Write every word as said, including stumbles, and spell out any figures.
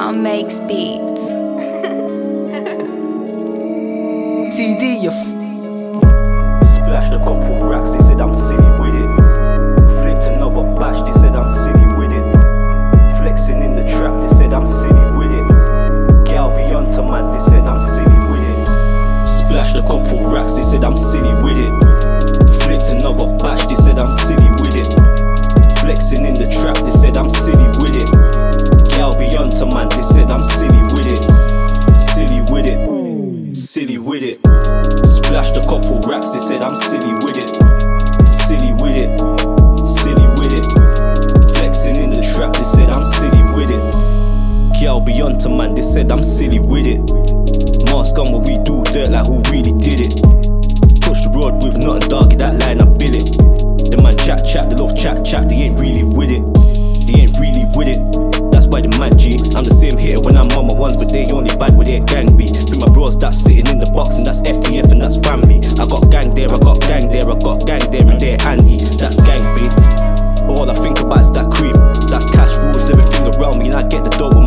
Young makes beats. T D, you f Splashed a couple racks, they said I'm silly with it. Flicked another batch, they said I'm silly with it. Flexing in the trap, they said I'm silly with it. Gal beyond to man, they said I'm silly with it. Splashed a couple racks, they said I'm silly with it. Flicked another batch, they said I'm silly with it. Flexing in the trap, they said I'm silly with it. Gal beyond to man, they said I'm silly with it. Silly with it, silly with it. Splashed a couple racks, they said I'm silly with it. Silly with it, silly with it. Flexing in the trap, they said I'm silly with it. Gal beyond to man, they said I'm silly with it. Mask on when we do dirt like who really did it. Touch the road with nothing doggy, that line I bill it. The man chat chat, they love chat chat, they ain't really with it. They ain't really with it. That's why the man G, I'm the same hitter when I'm on my ones, but they only bad with their gang beat. With my bros that's sitting in the box and that's F T F and that's family. I got gang there, I got gang there, I got gang there and they're anti. That's gang beat. But all I think about is that cream. That's cash rules everything around me and I get the dough